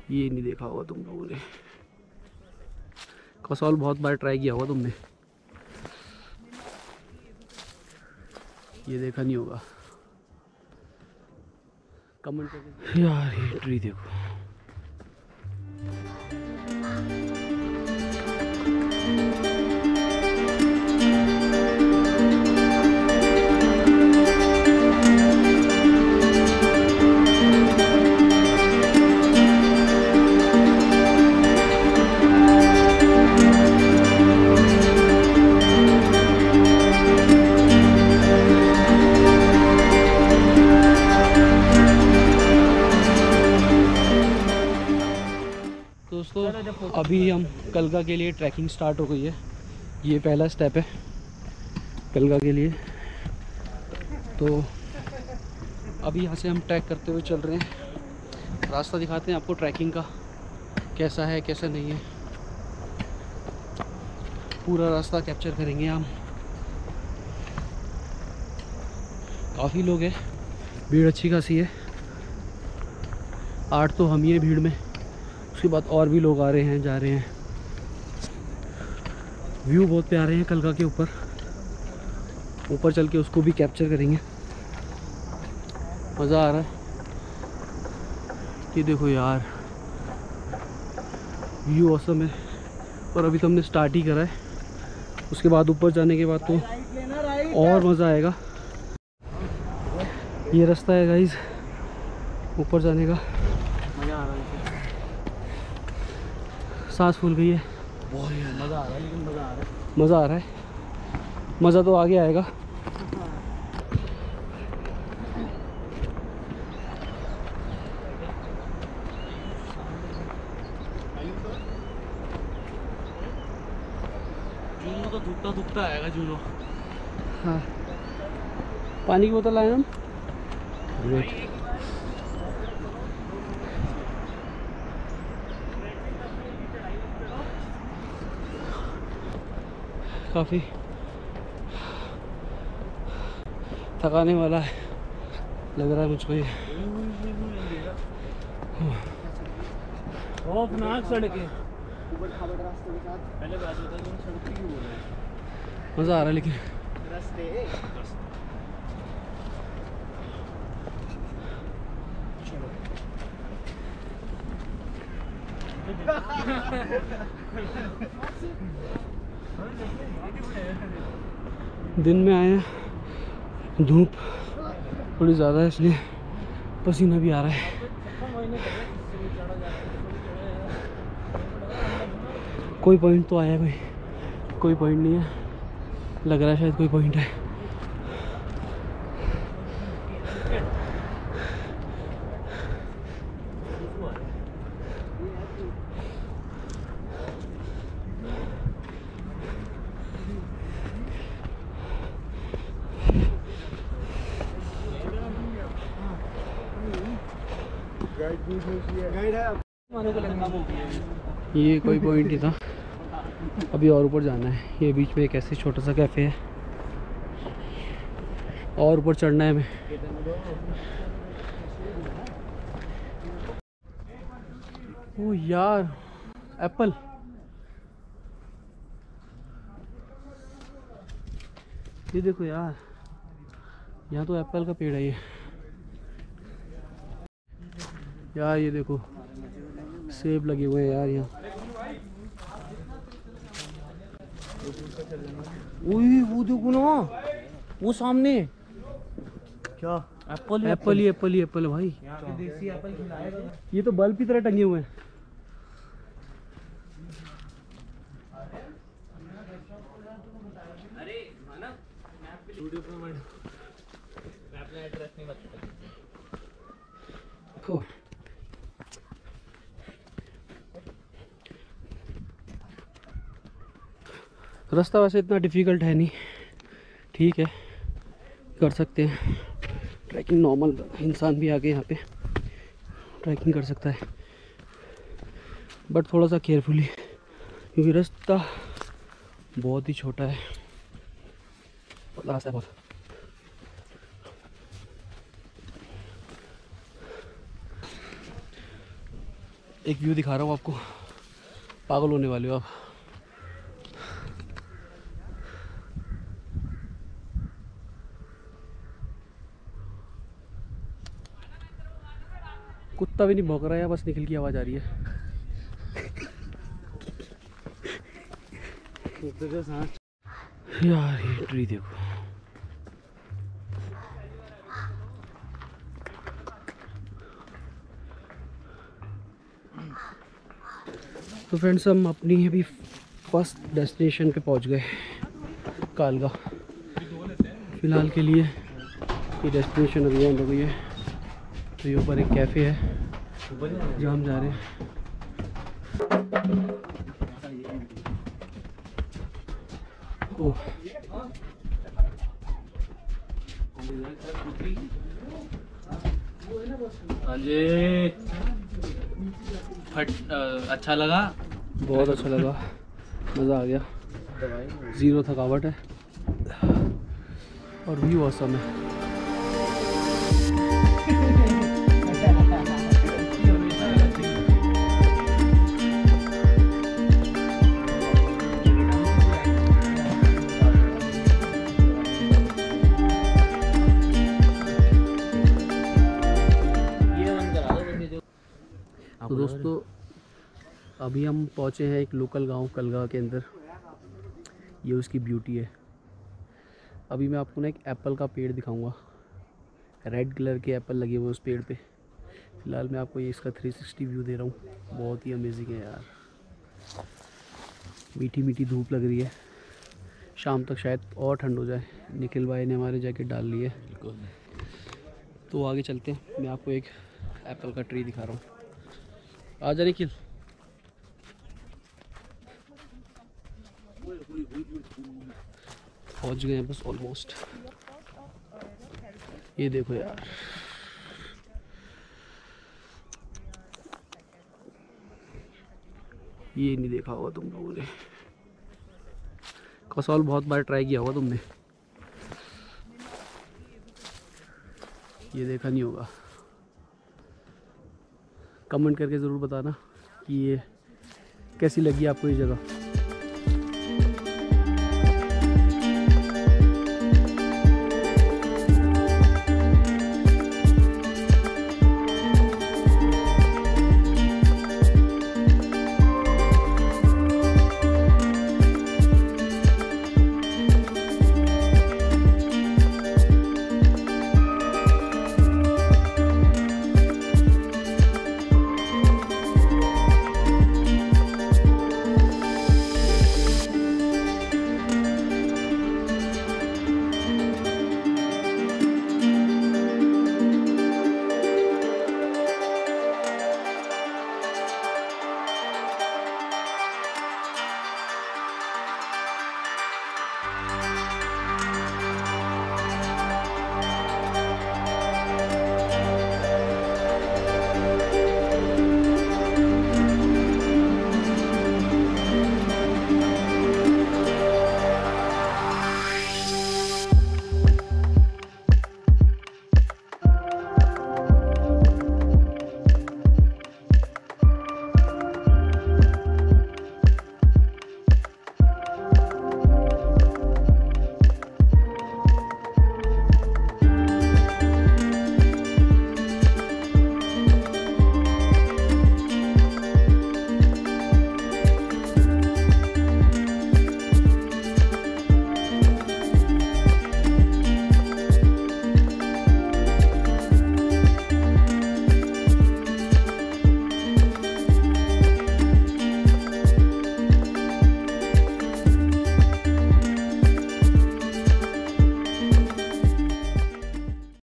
ये नहीं देखा होगा तुम लोगों ने, कसौल बहुत बार ट्राई किया होगा तुमने, ये देखा नहीं होगा। कमेंट करके यार ये ट्री देखो। दोस्तों अभी हम कलगा के लिए ट्रैकिंग स्टार्ट हो गई है। ये पहला स्टेप है कलगा के लिए। तो अभी यहाँ से हम ट्रैक करते हुए चल रहे हैं। रास्ता दिखाते हैं आपको ट्रैकिंग का, कैसा है कैसा नहीं है, पूरा रास्ता कैप्चर करेंगे हम। काफ़ी लोग हैं, भीड़ अच्छी खासी है। 8 तो हम ही हैं भीड़ में, उसके बाद और भी लोग आ रहे हैं जा रहे हैं। व्यू बहुत प्यारे हैं कलगा के ऊपर, ऊपर चल के उसको भी कैप्चर करेंगे। मज़ा आ रहा है। ये देखो यार व्यू औसम है। और अभी तो हमने स्टार्ट ही करा है, उसके बाद ऊपर जाने के बाद तो और मज़ा आएगा। ये रास्ता है गाइस ऊपर जाने का। मज़ा आ रहा है, सांस फूल गई है। बहुत मज़ा आ रहा है, लेकिन मज़ा आ रहा है, मज़ा आ रहा है। मज़ा तो आगे आएगा। जूनो तो दुखता दुखता आएगा जूनो। हाँ पानी की बोतल लाए हम। ग्रेट। काफ़ी थकाने वाला है लग रहा है मुझको ये। खौफनाक सड़कें, पहले बात बता तुम सड़क क्यों बोल रहे हैं। मज़ा आ रहा है लेकिन रास्ते। दिन में आए हैं, धूप थोड़ी ज़्यादा है इसलिए पसीना भी आ रहा है। कोई पॉइंट तो आया भाई, कोई पॉइंट नहीं है, लग रहा है शायद कोई पॉइंट है। ये कोई पॉइंट ही था, अभी और ऊपर जाना है। ये बीच में एक ऐसे छोटा सा कैफ़े है और ऊपर चढ़ना है हमें। ओ यार एप्पल, ये देखो यार, यहाँ तो एप्पल का पेड़ है ये। यार ये देखो सेब लगे हुए हैं यार यहाँ। ओए वो देखो ना, वो सामने क्या एप्पल ही एप्पल ही एप्पल ही एप्पल है भाई। यहाँ पे देसी एप्पल खिलाएगा। ये तो बल्ब की तरह टंगे हुए हैं। अरे वीडियो पे मैं अपना एड्रेस नहीं बता देखो। रास्ता वैसे इतना डिफ़िकल्ट है नहीं, ठीक है कर सकते हैं ट्रैकिंग। नॉर्मल इंसान भी आके यहाँ पे ट्रैकिंग कर सकता है, बट थोड़ा सा केयरफुली, क्योंकि रास्ता बहुत ही छोटा है, रास्ता बहुत। एक व्यू दिखा रहा हूँ आपको, पागल होने वाले हो आप। कुत्ता भी नहीं भौंक रहा है, बस निकल की आवाज़ आ रही है। यार ये ट्री देखो, तो फ्रेंड्स हम अपनी अभी फर्स्ट डेस्टिनेशन पे पहुंच गए, कालगा। फ़िलहाल के लिए ये डेस्टिनेशन अभी एंड हो गई है। तो ये ऊपर एक कैफ़े है जहाँ हम जा रहे हैं। ओह हाँ जी, अच्छा लगा, बहुत अच्छा लगा, मज़ा आ गया, ज़ीरो थकावट है और व्यू ऑसम है। तो दोस्तों अभी हम पहुँचे हैं एक लोकल गांव कलगा के अंदर। ये उसकी ब्यूटी है। अभी मैं आपको ना एक एप्पल का पेड़ दिखाऊंगा, रेड कलर के एप्पल लगे हुए उस पेड़ पे। फ़िलहाल मैं आपको ये इसका 360 व्यू दे रहा हूँ, बहुत ही अमेजिंग है यार। मीठी मीठी धूप लग रही है, शाम तक शायद और ठंड हो जाए। निखिल भाई ने हमारे जैकेट डाल ली है, तो आगे चलते हैं। मैं आपको एक एप्पल का ट्री दिखा रहा हूँ, आ जा निखिल। पहुंच गए हैं बस ऑलमोस्ट। ये देखो यार, ये नहीं देखा होगा तुम लोगों ने, कसौल बहुत बार ट्राई किया होगा तुमने, ये देखा नहीं होगा। कमेंट करके ज़रूर बताना कि ये कैसी लगी आपको ये जगह।